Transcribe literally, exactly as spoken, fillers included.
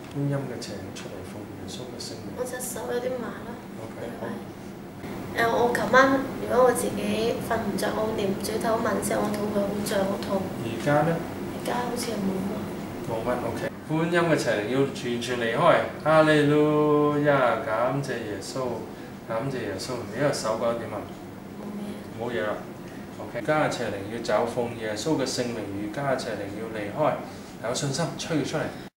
婚姻嘅邪靈出嚟奉耶穌嘅聖名。 我隻手有啲麻啦。 OK， 好。 誒，我琴晚如果我自己瞓唔着，我念主禱文時候，我肚會好脹好痛。 而家咧？ 而家好似冇喎。 冇乜 OK。婚姻嘅邪靈要完全離開。哈利路亞，感謝耶穌，感謝耶穌。你個手覺得點啊？ 冇咩。 冇嘢啦。OK。而家嘅邪靈要走，奉耶穌嘅聖名，而家嘅邪靈要離開。有信心，吹佢出嚟。